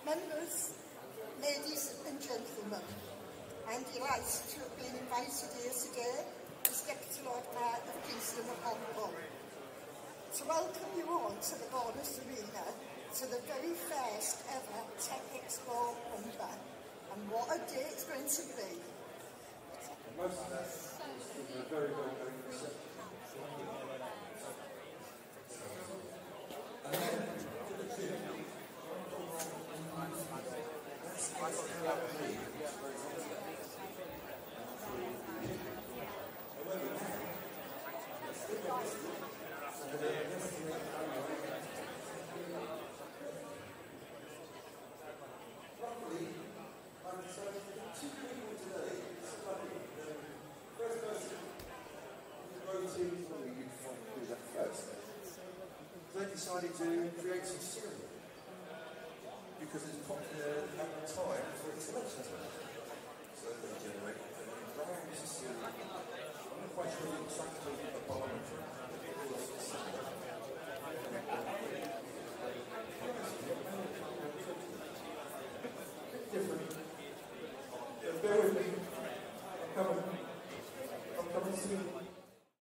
Members, ladies and gentlemen, I'm delighted to have been invited here today as Deputy Lord Mayor of Kingston upon Hull to welcome you all to the Bournemouth Arena to the very first ever Tech Expo Humber. And what a day it's going to be. Most of that is very, very receptive. Luckily, I'm decided to get two people today. It's lucky. First person who's voting for me, you can do that first. They decided to create some cereal because it's popular at the time for its elections. So they generate